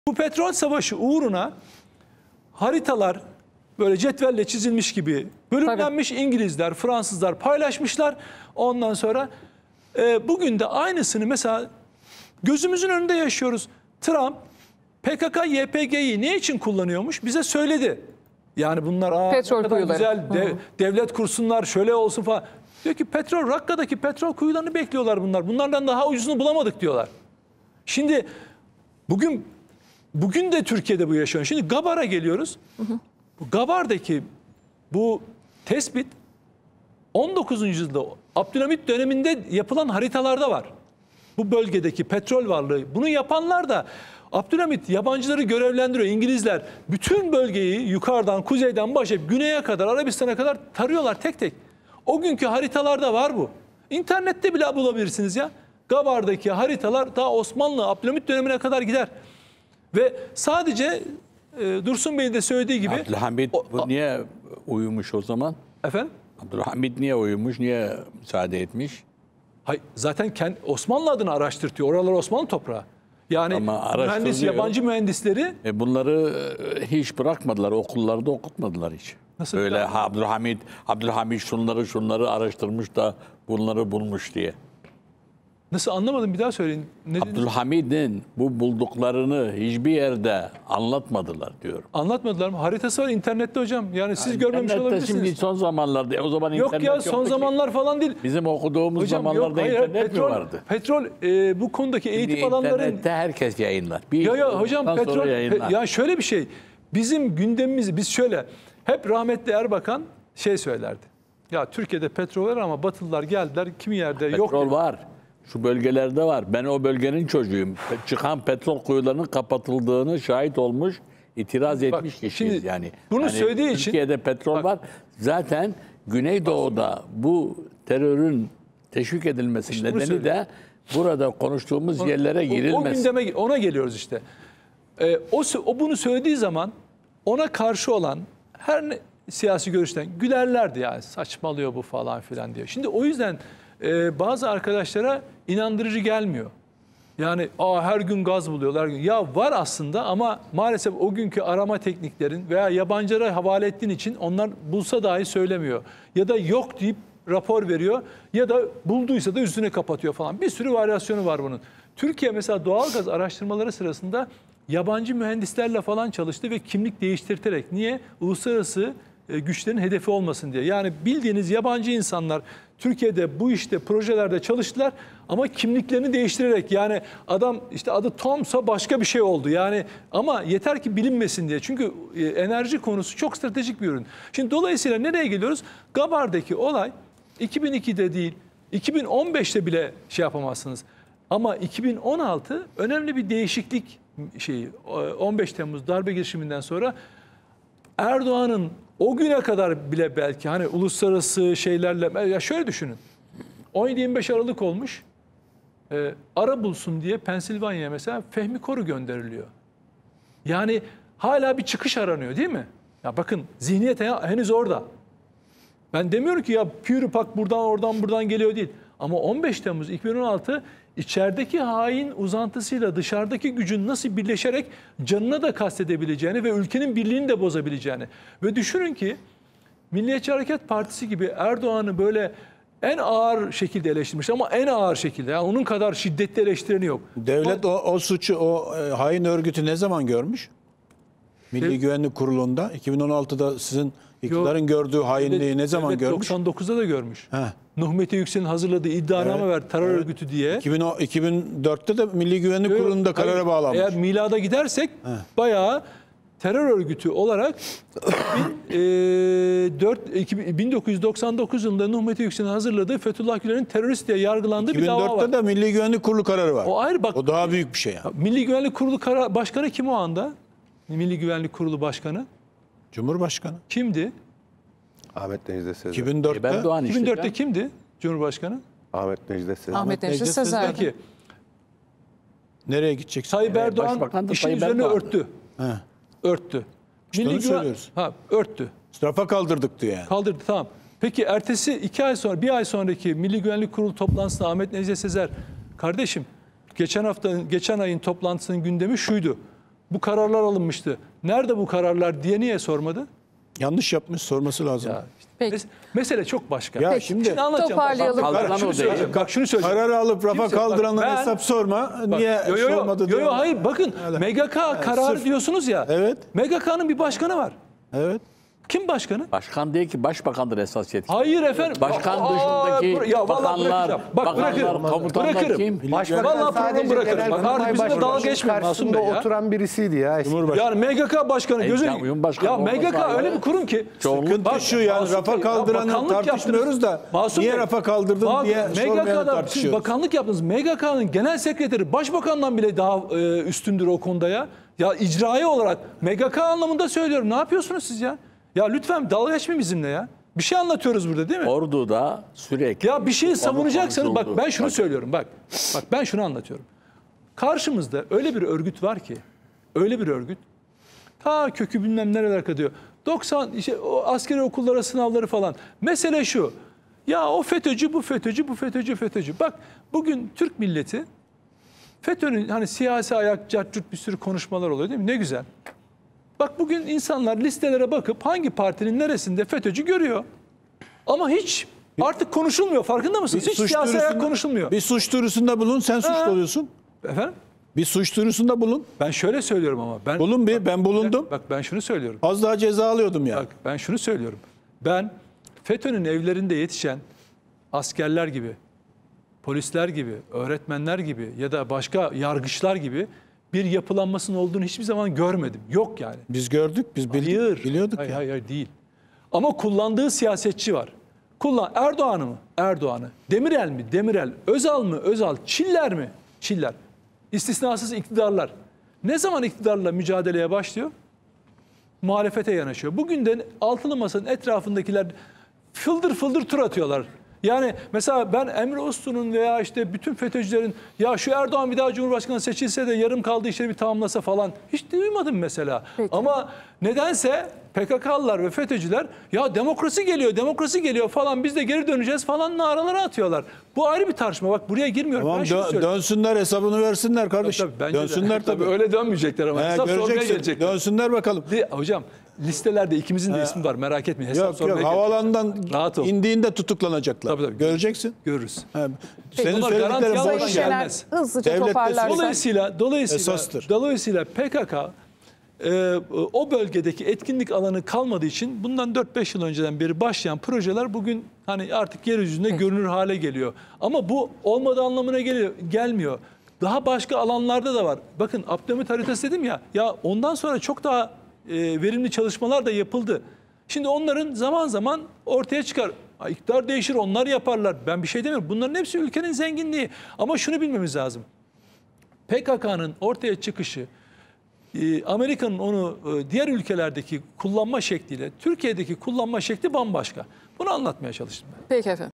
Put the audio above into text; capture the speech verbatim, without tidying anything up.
Bu petrol savaşı uğruna haritalar böyle cetvelle çizilmiş gibi bölümlenmiş. Tabii. İngilizler, Fransızlar paylaşmışlar. Ondan sonra e, bugün de aynısını mesela gözümüzün önünde yaşıyoruz. Trump P K K Y P G'yi ne için kullanıyormuş bize söyledi. Yani bunlar aa, petrol ne kadar kuyuları. güzel dev, devlet kursunlar şöyle olsun falan. Diyor ki petrol Rakka'daki petrol kuyularını bekliyorlar bunlar. Bunlardan daha ucuzunu bulamadık diyorlar. Şimdi bugün bugün de Türkiye'de bu yaşanıyor. Şimdi Gabar'a geliyoruz. Hı hı. Bu Gabar'daki bu tespit on dokuzuncu yüzyılda Abdülhamit döneminde yapılan haritalarda var. Bu bölgedeki petrol varlığı. Bunu yapanlar da Abdülhamit yabancıları görevlendiriyor. İngilizler bütün bölgeyi yukarıdan, kuzeyden başlayıp güneye kadar, Arabistan'a kadar tarıyorlar tek tek. O günkü haritalarda var bu. İnternette bile bulabilirsiniz ya. Gabar'daki haritalar daha Osmanlı, Abdülhamit dönemine kadar gider. Ve sadece e, Dursun Bey'in de söylediği gibi... Abdülhamit o, bu niye uyumuş o zaman? Efendim? Abdülhamit niye uyumuş, niye müsaade etmiş? Hayır, zaten kendi, Osmanlı adını araştırtıyor. Oralar Osmanlı toprağı. Yani mühendis, yabancı mühendisleri... E bunları hiç bırakmadılar, okullarda okutmadılar hiç. Nasıl? Öyle ha, Abdülhamit, Abdülhamit şunları şunları araştırmış da bunları bulmuş diye. Nasıl, anlamadım, bir daha söyleyin. Ne Abdülhamid'in bu bulduklarını hiçbir yerde anlatmadılar diyorum. Anlatmadılar mı? Haritası var internette hocam. Yani siz ha, görmemiş olabilirsiniz. Şimdi son zamanlarda, o zaman yok internet ya, son zamanlar ki. Falan değil. Bizim okuduğumuz hocam, zamanlarda yok, hayır, internet petrol, mi vardı? Petrol e, bu konudaki eğitim şimdi alanların... İnternette herkes yayınlar. Bir ya ya hocam petrol... Pe, ya şöyle bir şey. Bizim gündemimizi biz şöyle... Hep rahmetli Erbakan şey söylerdi. Ya Türkiye'de petrol var ama Batılılar geldiler kimi yerde petrol yok. Petrol var. Şu bölgelerde var. Ben o bölgenin çocuğuyum. Çıkan petrol kuyularının kapatıldığını şahit olmuş, itiraz bak, etmiş kişiyiz yani. Bunu yani söylediği Türkiye'de için... Türkiye'de petrol bak, var. Zaten Güneydoğu'da bu terörün teşvik edilmesi işte nedeni de burada konuştuğumuz o, yerlere girilmesi. O, o gündeme ona geliyoruz işte. Ee, o, o bunu söylediği zaman ona karşı olan her ne, siyasi görüşten gülerlerdi yani, saçmalıyor bu falan filan diyor. Şimdi o yüzden e, bazı arkadaşlara inandırıcı gelmiyor. Yani aa, her gün gaz buluyorlar. Ya var aslında ama maalesef o günkü arama tekniklerin veya yabancılara havale ettiğin için onlar bulsa dahi söylemiyor. Ya da yok deyip rapor veriyor ya da bulduysa da üstüne kapatıyor falan. Bir sürü varyasyonu var bunun. Türkiye mesela doğalgaz araştırmaları sırasında yabancı mühendislerle falan çalıştı ve kimlik değiştirterek. Niye? Uluslararası güçlerin hedefi olmasın diye. Yani bildiğiniz yabancı insanlar Türkiye'de bu işte projelerde çalıştılar ama kimliklerini değiştirerek, yani adam işte adı Tom'sa başka bir şey oldu. Yani ama yeter ki bilinmesin diye. Çünkü enerji konusu çok stratejik bir ürün. Şimdi dolayısıyla nereye geliyoruz? Gabar'daki olay iki bin ikide değil, iki bin on beşte bile şey yapamazsınız. Ama iki bin on altı önemli bir değişiklik şeyi. on beş Temmuz darbe girişiminden sonra Erdoğan'ın o güne kadar bile belki hani uluslararası şeylerle, ya şöyle düşünün. on yedi yirmi beş Aralık olmuş. E, ara bulsun diye Pensilvanya'ya mesela Fehmi Koru gönderiliyor. Yani hala bir çıkış aranıyor değil mi? Ya bakın, zihniyet henüz orada. Ben demiyorum ki ya Pürüpak buradan oradan buradan geliyor değil. Ama on beş Temmuz iki bin on altı içerideki hain uzantısıyla dışarıdaki gücün nasıl birleşerek canına da kastedebileceğini ve ülkenin birliğini de bozabileceğini. Ve düşünün ki Milliyetçi Hareket Partisi gibi Erdoğan'ı böyle en ağır şekilde eleştirmiş ama en ağır şekilde. Yani onun kadar şiddetli eleştireni yok. Devlet o, o suçu, o e, hain örgütü ne zaman görmüş? Milli Dev... Güvenlik Kurulu'nda iki bin on altıda sizin iktidarın Yok, gördüğü hainliği devlet, ne zaman görmüş? doksan dokuzda da görmüş. Heh. Nuh Mete Yüksel'in hazırladığı iddianame evet, var terör evet. örgütü diye. iki bin dörtte de Milli Güvenlik Kurulu'nda karara bağlanmış. Eğer milada gidersek Heh. bayağı terör örgütü olarak bin dokuz yüz doksan dokuz yılında Nuh Mete Yüksel'in hazırladığı Fethullah Gülen'in terörist diye yargılandığı bir dava var. iki bin dörtte de Milli Güvenlik Kurulu kararı var. O ayrı, bak. O daha büyük bir şey yani. Milli Güvenlik Kurulu karar, başkanı kim o anda? Milli Güvenlik Kurulu başkanı? Cumhurbaşkanı. Kimdi? Ahmet Necdet Sezer. iki bin dörtte, işte iki bin dörtte ya. Kimdi Cumhurbaşkanı? Ahmet Necdet Sezer. Ahmet Necdet Sezer. Peki. Nereye gideceksin? Tayyip Erdoğan işin üzerine örttü. He. Örttü. İşte Milli onu söylüyoruz. Ha, örttü. Rafa kaldırdık diyor yani. Kaldırdı, tamam. Peki ertesi iki ay sonra, bir ay sonraki Milli Güvenlik Kurulu toplantısında Ahmet Necdet Sezer, kardeşim geçen hafta, geçen ayın toplantısının gündemi şuydu. bu kararlar alınmıştı. Nerede bu kararlar diye niye sormadı? Yanlış yapmış, sorması lazım. Ya işte Peki. mes- mesele çok başka. Ya Peki. şimdi Şimdi anlatacağım. Toparlayalım. Bak, bak, Kaldıran şunu o değil. söyleyeceğim. Bak şunu söyleyeceğim. kararı alıp rafa Kimse- bak, kaldıranlara ben- hesap sorma. Bak, Niye yo, yo, yo, sormadı yo, diyor. yo, hayır bakın Öyle. M G K kararı sırf- diyorsunuz ya. Evet. M G K'nın bir başkanı var. Evet. Kim başkanı? Başkan değil ki başbakandır esas yetki. Hayır efendim. Başkan Aa, dışındaki bıra- ya vallahi bakanlar, bırakacağım. Bak bakanlar, bırakırım. komutanlar Bırakırım. kim? Başbakan Vallahi programı sadece bırakırım. Genelkurmay Bak artık bizimle dalga Başkanı'nın geçmeyin Masum karşısında Bey ya. oturan birisiydi ya. Yani M G K başkanı gözü... Ekrem Cumhurbaşkanı Ya M G K olmasa öyle ya. bir kurum ki... Çoğunluk Sıkıntı şu yani Masum rafa Bey, ya kaldıranı bakanlık tartışmıyoruz yaptınız. da Masum niye Bey, rafa kaldırdın bak, diye M G sormayanı K'da siz tartışıyoruz. bakanlık yaptınız. M G K'nın genel sekreteri başbakandan bile daha e, üstündür o konuda ya. Ya icraî olarak M G K anlamında söylüyorum. Ne yapıyorsunuz siz ya? Ya lütfen dalga geçmeyin bizimle ya. Bir şey anlatıyoruz burada değil mi? Ordu'da sürekli... Ya bir şeyi savunacaksanız bak konuşuldu. ben şunu söylüyorum bak. Bak ben şunu anlatıyorum. Karşımızda öyle bir örgüt var ki öyle bir örgüt ta kökü bilmem nerelere kadar diyor. doksan işte o askeri okullara sınavları falan. Mesele şu. Ya o FETÖ'cü, bu FETÖ'cü, bu FETÖ'cü, FETÖ'cü. Bak bugün Türk milleti FETÖ'nün hani siyasi ayak, cartçurt bir sürü konuşmalar oluyor değil mi? Ne güzel. Bak bugün insanlar listelere bakıp hangi partinin neresinde FETÖ'cü görüyor. Ama hiç artık konuşulmuyor. Farkında mısınız? Hiç siyasi ayak konuşulmuyor. Bir suç duyurusunda bulun, sen suçlu oluyorsun. Efendim? Bir suç duyurusunda bulun. Ben şöyle söylüyorum ama. Ben, Bulun bir, ben bulundum. Bak ben şunu söylüyorum. Az daha ceza alıyordum ya. Bak ben şunu söylüyorum. Ben FETÖ'nün evlerinde yetişen askerler gibi, polisler gibi, öğretmenler gibi ya da başka yargıçlar gibi bir yapılanmasının olduğunu hiçbir zaman görmedim. Yok yani. Biz gördük, biz bildik, Hayır. biliyorduk hayır, ya. hayır, hayır değil. Ama kullandığı siyasetçi var. Kullan Erdoğan'ı mı? Erdoğan'ı. Demirel mi? Demirel. Özal mı? Özal. Çiller mi? Çiller. İstisnasız iktidarlar. Ne zaman iktidarla mücadeleye başlıyor? Muhalefete yanaşıyor. Bugün de altılı masanın etrafındakiler fıldır fıldır tur atıyorlar. Yani mesela ben Emre Uslu'nun veya işte bütün FETÖ'cülerin ya şu Erdoğan bir daha Cumhurbaşkanı seçilse de yarım kaldığı işleri bir tamamlasa falan hiç duymadım mesela. Peki. Ama nedense P K K'lılar ve FETÖ'cüler ya demokrasi geliyor, demokrasi geliyor falan biz de geri döneceğiz falan naraları atıyorlar. Bu ayrı bir tartışma. Bak buraya girmiyorum. Tamam Ben şunu dö- söylüyorum. dönsünler, hesabını versinler kardeşim. Tabii, bence de. Dönsünler tabii. Öyle dönmeyecekler ama. He, Hesap sormaya göreceksin. gelecekler. Dönsünler bakalım. Li- Hocam listelerde ikimizin de ismi var merak etmeyin. Hesap Yok sormaya yok, gelecekler. havalandan Rahat ol. indiğinde tutuklanacaklar. Tabii, tabii. Göreceksin. Görürüz. He, senin Bunlar söylediklerin garanti boş almadan Sayın ya. gel- Şener gelmez. hızlıca Devlet de- toparlarsak. Dolayısıyla dolayısıyla Esastır. dolayısıyla P K K e, o bölgedeki etkinlik alanı kalmadığı için bundan dört beş yıl önceden beri başlayan projeler bugün hani artık yeryüzünde görünür hale geliyor. Ama bu olmadığı anlamına geliyor, gelmiyor. Daha başka alanlarda da var. Bakın Abdülhamit haritası dedim ya. Ya ondan sonra çok daha e, verimli çalışmalar da yapıldı. Şimdi onların zaman zaman ortaya çıkar. Ha, İktidar değişir, onlar yaparlar. Ben bir şey demiyorum. Bunların hepsi ülkenin zenginliği. Ama şunu bilmemiz lazım. P K K'nın ortaya çıkışı, e, Amerika'nın onu e, diğer ülkelerdeki kullanma şekliyle Türkiye'deki kullanma şekli bambaşka. Bunu anlatmaya çalıştım ben. Peki efendim.